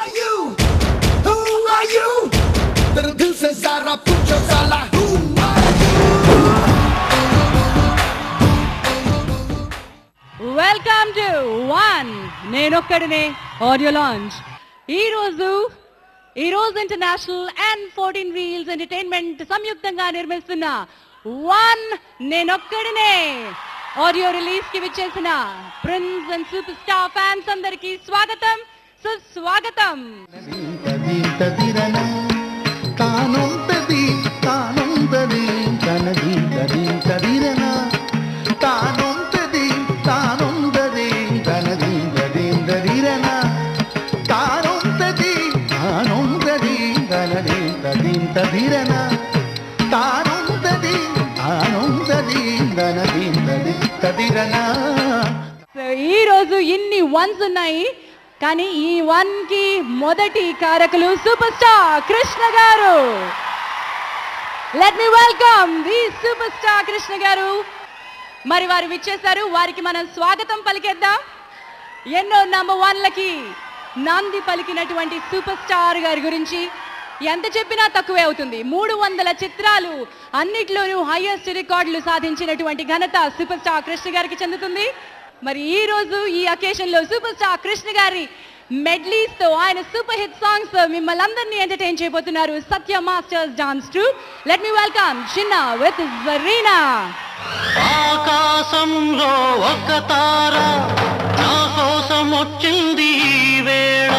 are you? Who are you? Little dil se zara pucho sala. Who are you? Welcome to One Nenokkadine audio launch. ఈ రోజు international and 14 wheels entertainment సంయుక్తంగా నిర్మిస్తున్న one Nenokkadine audio release కి విచ్చేసిన prince and super star fans అందరికీ స్వాగతం సుస్వాగతం. ఈ రోజు ఇన్ని వన్స్ ఉన్నాయి, కానీ ఈ వన్ కి మొదటి కారకులు super star Krishna garu. Let me welcome the super star Krishna garu. మరి వారు విచ్చేశారు, వారికి మనం స్వాగతం పలికేద్దాం. ఎన్నో నంబర్ వన్లకి నాంది పలికినటువంటి సూపర్ స్టార్ గారి గురించి ఎంత చెప్పినా తక్కువే అవుతుంది. 300 చిత్రాలు, అన్నిట్లోనూ హైయెస్ట్ రికార్డులు సాధించినటువంటి ఘనత సూపర్ స్టార్ కృష్ణ గారికి చెందుతుంది. మరి ఈ రోజు ఈ అకేషన్ లో సూపర్ స్టార్ కృష్ణ గారి మెడ్లీస్ తో, ఆయన సూపర్ హిట్ సాంగ్స్ తో మిమ్మల్ని అందరినీ ఎంటర్టైన్ చేయబోతున్నారు Satya masters dance troupe. Let me welcome Chinna with Zarina. ఆకాశంలో ఒక తార నా కోసం వచ్చింది వేళ,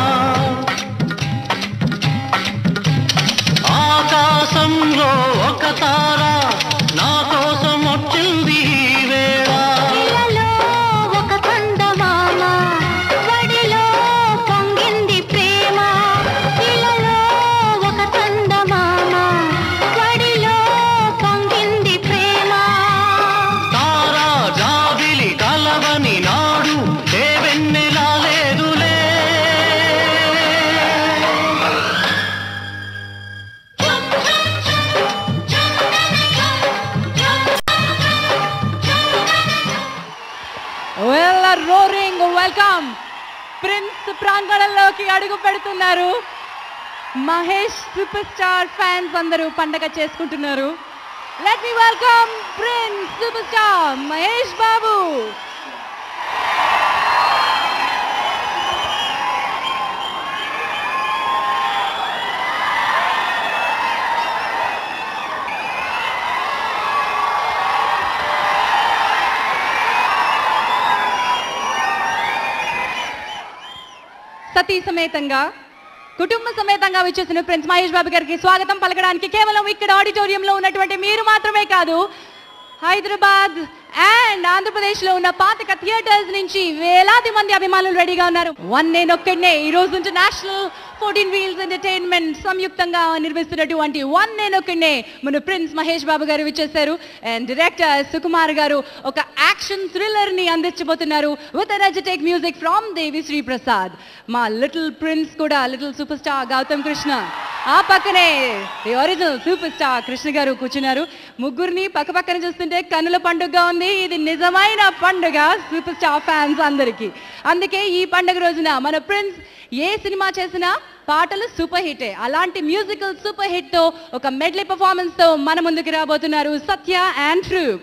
ఆకాశంలో ఒక తార నా కోసం వచ్చింది వేళ, ఒక కందమామ వడిలో పొంగింది ప్రేమ, ఇలలో ఒక కందమామ వడిలో పొంగింది ప్రేమ, తారా జాబిలి కలవని నాడు ఏ వెన్నెలా లేదులే, రోరింగ్ వెల్కమ్. ప్రిన్స్ ప్రాంగణంలోకి అడుగు పెడుతున్నారు. మహేష్ సూపర్ స్టార్ ఫ్యాన్స్ అందరూ పండగ చేసుకుంటున్నారు. Let me welcome prince super star Mahesh Babu. సతీ సమేతంగా, కుటుంబ సమేతంగా విచ్చేసిన ప్రిన్స్ మహేష్ బాబు గారికి స్వాగతం పలకడానికి కేవలం ఇక్కడ ఆడిటోరియంలో ఉన్నటువంటి మీరు మాత్రమే కాదు, హైదరాబాద్ అండ్ ఆంధ్రప్రదేశ్ లో ఉన్న పాతిక థియేటర్స్ నుంచి వేలాది మంది అభిమానులు రెడీగా ఉన్నారు. వన్ నేనొక్కడినే ఈ రోజు ఇంటర్నేషనల్ 14 వీల్స్ ఎంటర్టైన్మెంట్ సంయుక్తంగా నిర్మిస్తున్నటువంటి వన్ నేనొక్కడినే మన ప్రిన్స్ మహేష్ బాబు గారు విచ్చేశారు. అండ్ డైరెక్టర్ సుకుమార్ గారు ఒక యాక్షన్ థ్రిల్లర్ ని అందించబోతున్నారు with energetic music from Devi Sri Prasad. మా లిటిల్ ప్రిన్స్ కూడా, little super star Gautam Krishna, ఆ పక్కనే the original super star Krishna garu కూర్చున్నారు. ముగ్గురిని పక్క పక్కన చూస్తుంటే కన్నుల పండుగగా ఉంది. ఇది నిజమైన పండుగ సూపర్ స్టార్ ఫ్యాన్స్ అందరికీ. అందుకే ఈ పండుగ రోజున మన ప్రిన్స్ ఏ సినిమా చేసినా పాటలు సూపర్ హిటే. అలాంటి మ్యూజికల్ సూపర్ హిట్ తో ఒక మెడ్లీ పర్ఫార్మెన్స్ తో మన ముందుకు రాబోతున్నారు Satya and troupe.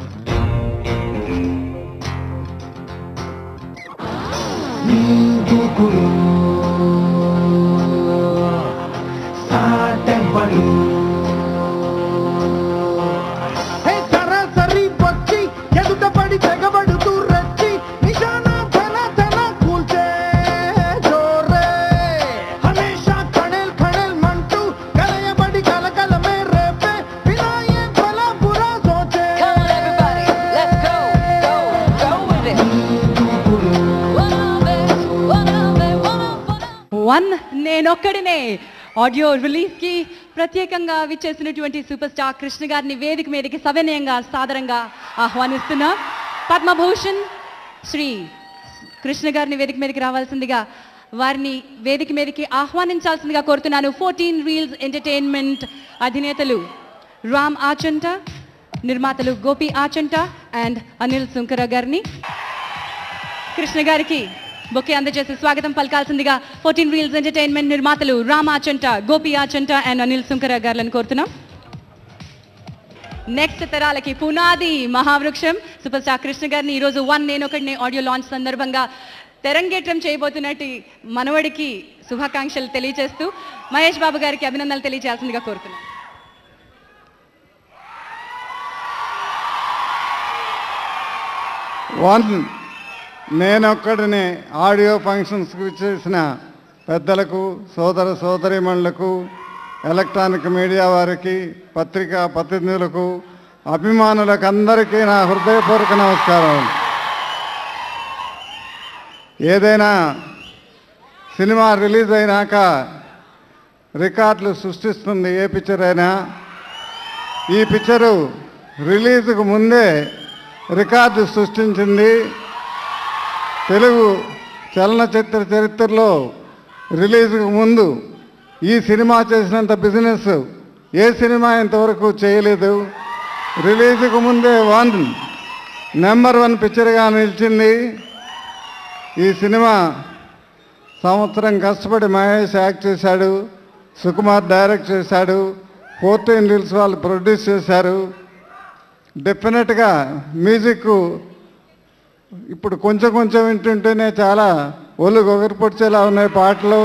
One Nenokkadine audio release కి ప్రత్యేకంగా విచ్చేసినటువంటి సూపర్ స్టార్ కృష్ణ గారిని వేదిక మీదకి సవినయంగా సాదరంగా ఆహ్వానిస్తున్నా. పద్మభూషణ్ శ్రీ కృష్ణ గారిని వేదిక మీదకి రావాల్సిందిగా, వారిని వేదిక మీదకి ఆహ్వానించాల్సిందిగా కోరుతున్నాను. 14 వీల్స్ ఎంటర్టైన్మెంట్ అధినేతలు రామ్ ఆచంట, నిర్మాతలు గోపి ఆచంట అండ్ అనిల్ సుంకర గారిని కృష్ణ గారికి బొకే అందజేసి స్వాగతం పలకాల్సిందిగా 14 Wheels ఎంటర్టైన్మెంట్ నిర్మాతలు రామ్ ఆచంట, గోపి ఆచంట అండ్ అనిల్ సుంకర గారులను కోరుతున్నాం. నెక్స్ట్ తరాలకి పునాది మహావృక్షం సూపర్ స్టార్ కృష్ణ గారిని ఈరోజు నేనొకడినే ఆడియో లాంచ్ సందర్భంగా తెరంగేట్రం చేయబోతున్నట్టు మనవడికి శుభాకాంక్షలు తెలియజేస్తూ మహేష్ బాబు గారికి అభినందనలు తెలియజేయాల్సిందిగా కోరుతున్నాం. నేనొక్కడిని ఆడియో ఫంక్షన్స్కి చేసిన పెద్దలకు, సోదర సోదరీమణులకు, ఎలక్ట్రానిక్ మీడియా వారికి, పత్రికా ప్రతినిధులకు, అభిమానులకు అందరికీ నా హృదయపూర్వక నమస్కారం. ఏదైనా సినిమా రిలీజ్ అయినాక రికార్డులు సృష్టిస్తుంది ఏ పిక్చర్ అయినా. ఈ పిక్చరు రిలీజ్కు ముందే రికార్డు సృష్టించింది. తెలుగు చలనచిత్ర చరిత్రలో రిలీజ్కు ముందు ఈ సినిమా చేసినంత బిజినెస్ ఏ సినిమా ఇంతవరకు చేయలేదు. రిలీజ్కు ముందే నెంబర్ 1 పిక్చర్గా నిలిచింది. ఈ సినిమా సంవత్సరం కష్టపడి మహేష్ యాక్ట్ చేశాడు, సుకుమార్ డైరెక్ట్ చేశాడు, 14 Wheels వాళ్ళు ప్రొడ్యూస్ చేశారు. డెఫినెట్గా మ్యూజిక్ ఇప్పుడు కొంచెం కొంచెం వింటుంటేనే చాలా ఒళ్ళు గొగరిపొడిచేలా ఉన్నాయి పాటలు.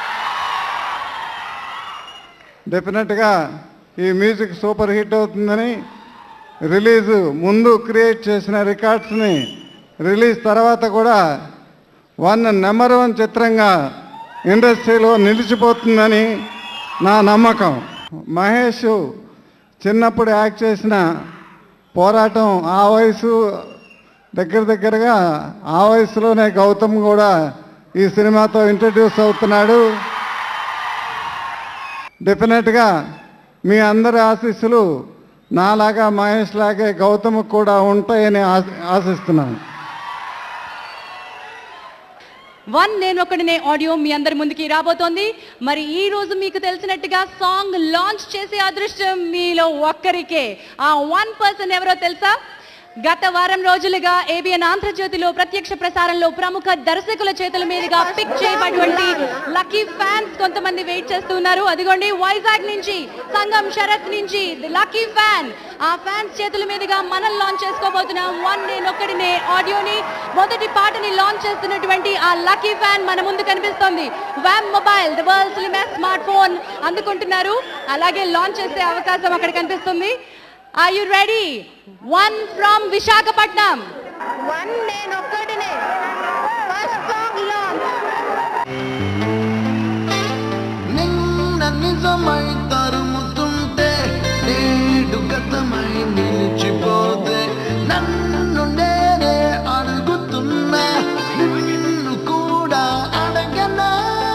డెఫినెట్గా ఈ మ్యూజిక్ సూపర్ హిట్ అవుతుందని రిలీజ్ ముందు క్రియేట్ చేసిన రికార్డ్స్ని రిలీజ్ తర్వాత కూడా నెంబర్ 1 చిత్రంగా ఇండస్ట్రీలో నిలిచిపోతుందని నా నమ్మకం. మహేష్ చిన్నప్పుడు యాక్ట్ చేసిన పోరాటం ఆ వయసు దగ్గరగా ఆ వయసులోనే గౌతమ్ కూడా ఈ సినిమాతో ఇంట్రడ్యూస్ అవుతున్నాడు. డెఫినెట్గా మీ అందరి ఆశీస్సులు నాలాగా మహేష్ లాగే గౌతమ్కి కూడా ఉంటాయని ఆశిస్తున్నాను. నేనొకడినే ఆడియో మీ అందరి ముందుకి రాబోతోంది. మరి ఈ రోజు మీకు తెలిసినట్టుగా సాంగ్ లాంచ్ చేసే అదృష్టం మీలో ఒక్కరికే. ఆ 1% ఎవరో తెలుసా? గత వారం రోజులుగా ఏబిఎన్ ఆంధ్రజ్యోతిలో ప్రత్యక్ష ప్రసారంలో ప్రముఖ దర్శకుల చేతుల మీదుగా పిక్ చేయబడినటువంటి లక్కీ ఫ్యాన్స్ కొంతమంది వెయిట్ చేస్తున్నారు. అదిగోండి, వైజాగ్ నుంచి సంగం శరత్ నుంచి లక్కీ ఫ్యాన్. ఆ ఫ్యాన్స్ చేతుల మీదుగా మనం లాంచ్ చేసుకోబోతున్నాం నేనొకడినే ఆడియోని. మొదటి పాటని లాంచ్ చేస్తున్నటువంటి ఆ లక్కీ ఫ్యాన్ మన ముందు కనిపిస్తోంది. వ్యామ్ mobile, the world's slimmest smart phone అందుకుంటున్నారు. అలాగే లాంచ్ చేసే అవకాశం అక్కడ కనిపిస్తుంది. Are you ready? One from Visakhapatnam. Nenokkadine first song launch. నిన్న నిజమై తరుముతుంటే నేడు గతమై నిలిచిపోతే నన్ను నేనే అడుగుతున్నా, నిన్ను కూడా అడగనా?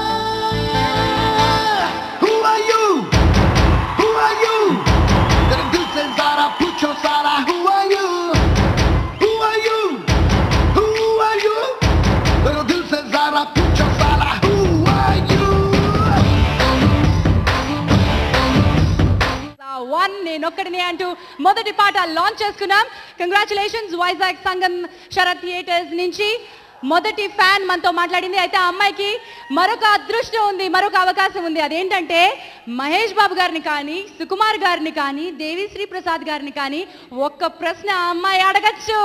Who are you? Who are you? That this is Zara, put your Zara. Who are you? Who are you? Who are you? That this is Zara, put your Zara. Who are you? నేనొక్కడినే అంటూ మొదటి పాట launch చేసుకున్నాం. Congratulations Vizag Sangam Sarath theatres నుంచి మొదటి fan మనతో మాట్లాడింది. అయితే ఆ అమ్మాయికి మరొక అదృష్టం ఉంది, మరొక అవకాశం ఉంది. అదేంటంటే మహేష్ బాబు గారిని కానీ, సుకుమార్ గారిని కానీ, దేవిశ్రీ ప్రసాద్ గారిని కానీ ఒక్క ప్రశ్న ఆ అమ్మాయి అడగచ్చు.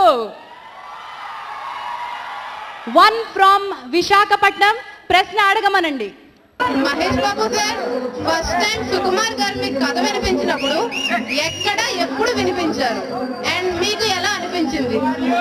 1 ఫ్రమ్ విశాఖపట్నం. ప్రశ్న అడగమనండి. Mahesh Babu sir first time Sukumar garu మీకు కథ వినిపించినప్పుడు ఎక్కడ ఎప్పుడు వినిపించారు అండ్ మీకు ఎలా అనిపించింది?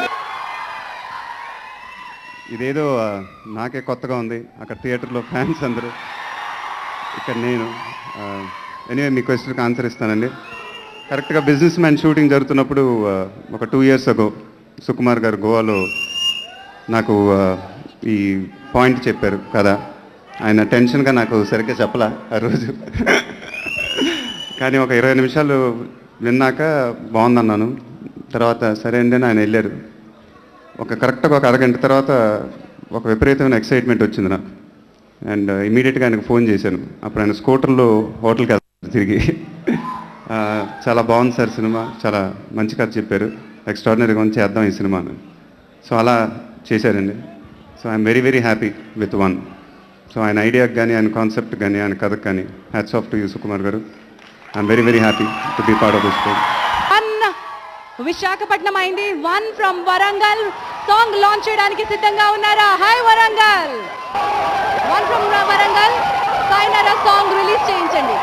ఇదేదో నాకే కొత్తగా ఉంది. అక్కడ థియేటర్లో ఫ్యాన్స్ అందరూ, ఇక్కడ నేను. ఎనీవే మీ క్వశ్చన్కి ఆన్సర్ ఇస్తానండి. కరెక్ట్గా బిజినెస్ మ్యాన్ షూటింగ్ జరుగుతున్నప్పుడు ఒక 2 years ago సుకుమార్ గారు గోవాలో నాకు ఈ పాయింట్ చెప్పారు కదా. ఆయన టెన్షన్గా నాకు సరిగ్గా చెప్పలా ఆ రోజు. కానీ ఒక 20 నిమిషాలు విన్నాక బాగుందన్నాను. తర్వాత సరే అండి ఆయన వెళ్ళారు. కరెక్ట్గా ఒక అరగంట తర్వాత ఒక విపరీతమైన ఎక్సైట్మెంట్ వచ్చింది నాకు. అండ్ ఇమీడియట్గా ఆయనకు ఫోన్ చేశాను. అప్పుడు ఆయన స్కూటర్లో హోటల్కి వెళ్తారు తిరిగి. చాలా బాగుంది సార్ సినిమా, చాలా మంచి కథ చెప్పారు, ఎక్స్ట్రాడినరీగా ఉంది, చేద్దాం ఈ సినిమాని. సో అలా చేశారండి. So I'm very very happy with one. So ఆయన ఐడియాకి కానీ ఆయన కాన్సెప్ట్ కానీ ఆయన కథకు కానీ hats off to you Sukumar garu. I'm very very happy to be part of this film. Visakhapatnam అయింది. 1 ఫ్రమ్ వరంగల్ సాంగ్ లాంచ్ చేయడానికి సిద్ధంగా ఉన్నారా? Hi Warangal. 1 from Warangal sayonara song release చేయించండి.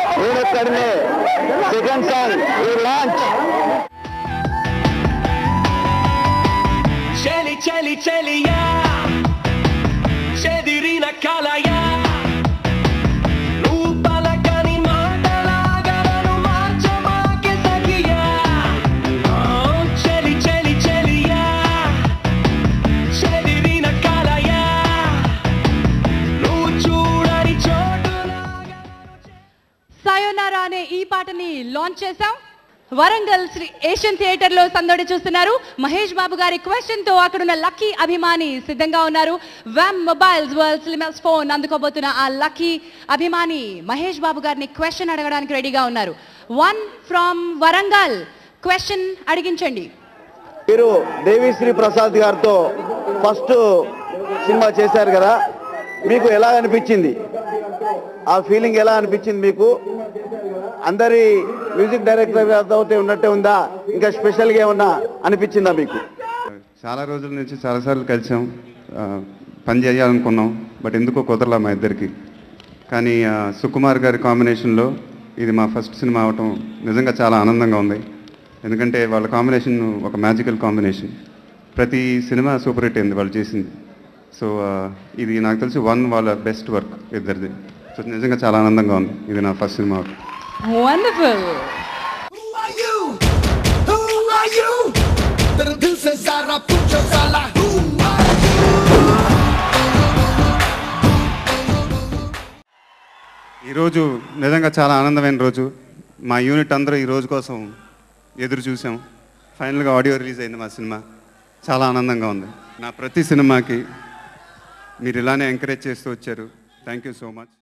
Second song launch. చలి చలి చలియా చెదిరిన కలయా నువ్వు పలకని మాటలాగను మార్చమాకే సఖియా. చలి చలి చలియా చెదిరిన కలయా నువ్వు చూడని చోటులాగా. సాయోనారా అనే ఈ పాటని లాంచ్ చేశాం. వరంగల్ శ్రీ ఏషియన్ థియేటర్ లో సందడి చూస్తున్నారు. మహేష్ బాబు గారి క్వశ్చన్ తో అక్కడున్న లక్కీ అభిమాని సిద్ధంగా ఉన్నారు. వ్యామ్ మొబైల్స్ వరల్డ్ స్లిమెస్ట్ ఫోన్ అందుకోబోతున్న ఆ లక్కీ అభిమాని మహేష్ బాబు గారిని క్వశ్చన్ అడగడానికి రెడీగా ఉన్నారు. 1 ఫ్రమ్ వరంగల్ క్వశ్చన్ అడిగించండి. మీరు దేవిశ్రీ ప్రసాద్ గారితో ఫస్ట్ సినిమా చేశారు కదా, మీకు ఎలా అనిపించింది? ఆ ఫీలింగ్ ఎలా అనిపించింది మీకు? అందరి మ్యూజిక్ డైరెక్టర్ గారితో ఉన్నట్టే ఉందా, ఇంకా స్పెషల్గా ఏమన్నా అనిపించిందా మీకు? చాలా రోజుల నుంచి చాలాసార్లు కలిసాం, పని చేయాలనుకున్నాం, బట్ ఎందుకో కుదరలా మా ఇద్దరికి. కానీ సుకుమార్ గారి కాంబినేషన్లో ఇది మా ఫస్ట్ సినిమా అవటం నిజంగా చాలా ఆనందంగా ఉంది. ఎందుకంటే వాళ్ళ కాంబినేషన్ ఒక మ్యాజికల్ కాంబినేషన్. ప్రతి సినిమా సూపర్ హిట్ అయింది వాళ్ళు చేసింది. సో ఇది నాకు తెలిసి వాళ్ళ బెస్ట్ వర్క్ ఇద్దరిది. సో నిజంగా చాలా ఆనందంగా ఉంది. ఇది నా ఫస్ట్ సినిమా అవటం. Wonderful. Who are you? Who are you? Little goose inside a pucho sala. Who are you? ఈరోజు నిజంగా చాలా ఆనందమైన రోజు. మా యూనిట్ అందరూ ఈ రోజు కోసం ఎదురు చూసాం. ఫైనల్గా ఆడియో రిలీజ్ అయింది మా సినిమా. చాలా ఆనందంగా ఉంది. నా ప్రతి సినిమాకి మీరు ఇలానే ఎంకరేజ్ చేస్తూ వచ్చారు. Thank you so much.